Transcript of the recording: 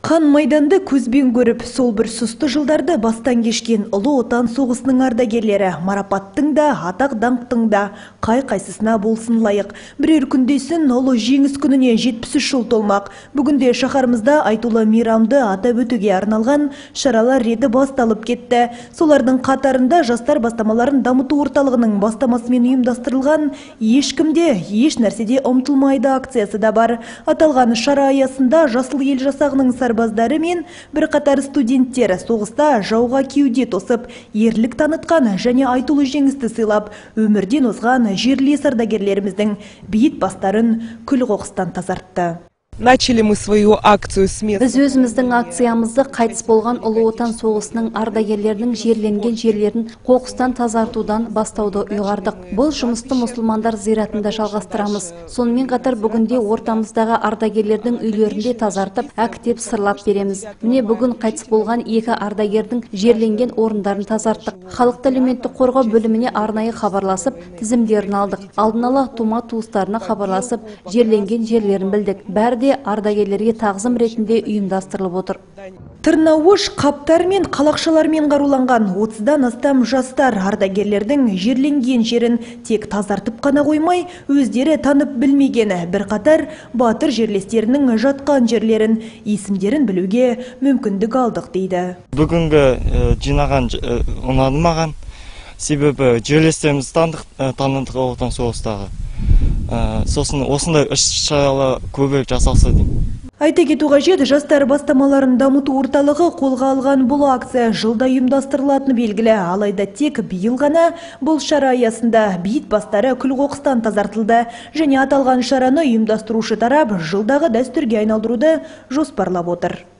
Қан майданды көзбен көріп, сол бір сұсты жылдарды бастан кешкен Ұлы Отан соғысының ардагерлері марапаттың да, атақ даңқтың да қай-қайсысына болсын лайық. Бірер күндесін ұлы жеңіс күніне 73 жыл толмақ. Бүгінде шаһарымызда айтулы мейрамды атап өтуге арналған шаралар реті басталып кетті. Солардың қатарында жастар бастамаларын дамыту орталығының бастамасымен ұйымдастырылған ешкімде, еш нәрседе ұмтылмайды акциясы да бар. Аталған шара аясында Жасыл ел жасағының сарбаздары мен бірқатар студенттер соғыста жауға кеуде тосып, ерлік танытқан және айтулы жеңісті сыйлап, өмірден озған жерлес ардагерлеріміздің бейіт бастарын күл-қоқыстан тазартты. Начали мы свою акцию с места. Біз өзіміздің акциямызды қайтыс болған Ұлы Отан соғысының ардагерлерінің жерленген жерлерін қоқыстан тазартудан бастауды ұйғардық. Бұл жұмысты мұсылмандар зиратында жалғастырамыз. Сонымен қатар бүгінде ортамыздағы ардагерлердің үйлерінде тазартып, әктеп сырлап береміз. Міне бүгін қайтыс болған екі ардагердің жерленген орындарын тазарттық. Халықты әлеуметтік қорғау бөліміне арнайы хабарласып, тізімдерін алдық. Алдын ала тума-туыстарына хабарласып, жерленген жерлерін білдік. Бәрі ардагерлерге тағзым ретінде ұйымдастырылып отыр. Тырнауыш қаптар мен қалақшалармен қаруланған 30-дан астам жастар ардагерлердің жерленген жерін тек тазартып қана қоймай, өздері танып білмегені бірқатар батыр жерлестерінің жатқан жерлерін, есімдерін білуге мүмкіндік алдық дейді. Бүгінгі жинаған ұнады маған, себебі жерлестерімізді таныдық Ұлы Отан соғыстағы. Сосын осындай іс-шаралар көбірек жасалса деймін. Айта кету қажет, жастар бастамаларын дамыту орталығы қолға алған бұл акция жылда ұйымдастырылатыны белгілі. Алайда тек биыл ғана бұл шара аясында бейіт бастары күл-қоқыстан тазартылды және аталған шараны ұйымдастырушы тарап жылдағы дәстүрге айналдыруды жоспарлап отыр.